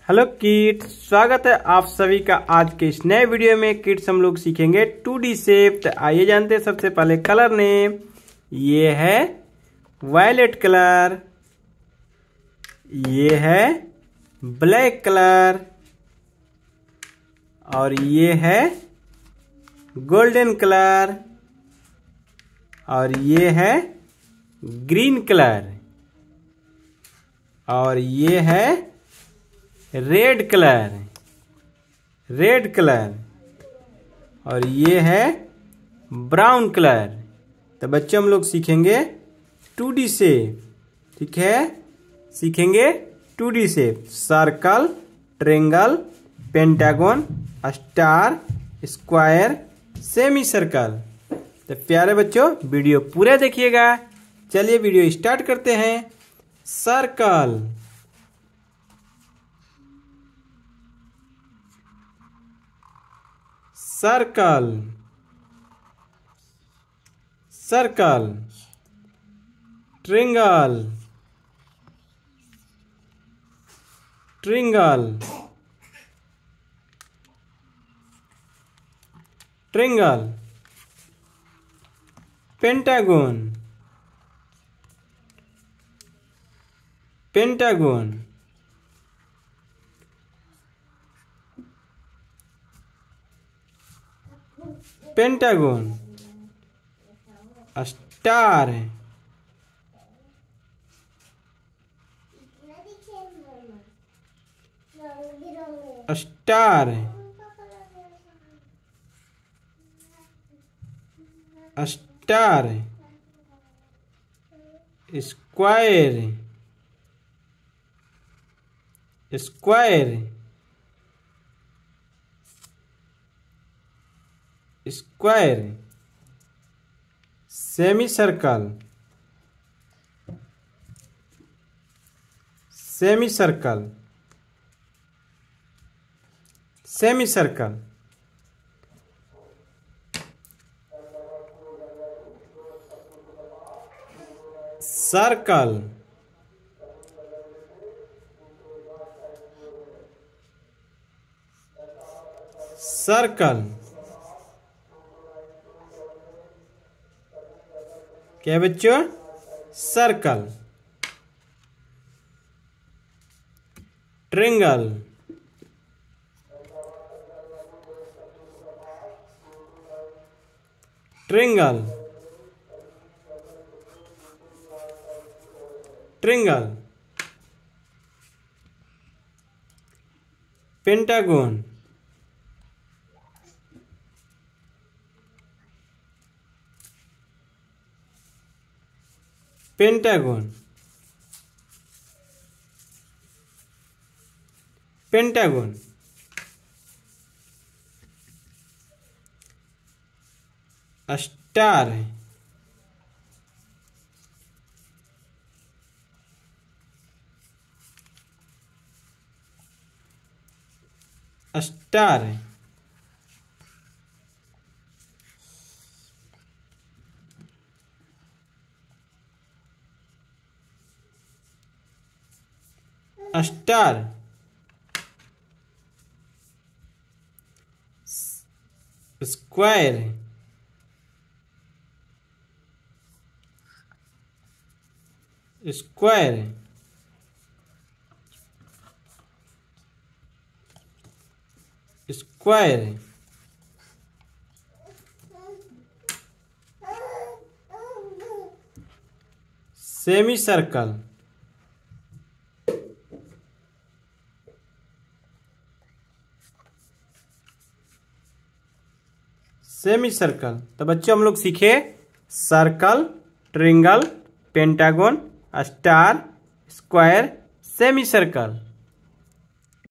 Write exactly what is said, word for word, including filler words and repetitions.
Hello kids, स्वागत है आप सभी का आज के इस नए वीडियो में। किड्स हम लोग सीखेंगे टू डी शेप। तो आइए जानते हैं सबसे पहले कलर नेम। ये है वायलेट कलर, ये है ब्लैक कलर और ये है गोल्डन कलर और ये है ग्रीन कलर और ये है रेड कलर रेड कलर और ये है ब्राउन कलर। तो बच्चों हम लोग सीखेंगे टू डी शेप। ठीक है, सीखेंगे two D shape. Circle, triangle, pentagon, star, square, semi circle. तो प्यारे बच्चों वीडियो पूरा देखिएगा। चलिए वीडियो स्टार्ट करते हैं। Circle, circle, circle, triangle, triangle, triangle, pentagon, pentagon, pentagon, star, star, star, square, square, square, semi circle, semi circle, semi circle, circle, circle. क्या बच्चों? Circle, triangle, triangle, triangle, pentagon, pentagon, pentagon, star, star, star, square, square, square, semi circle, semi circle. तो बच्चों हम लोग सीखे circle, triangle, pentagon, star, square, semi circle.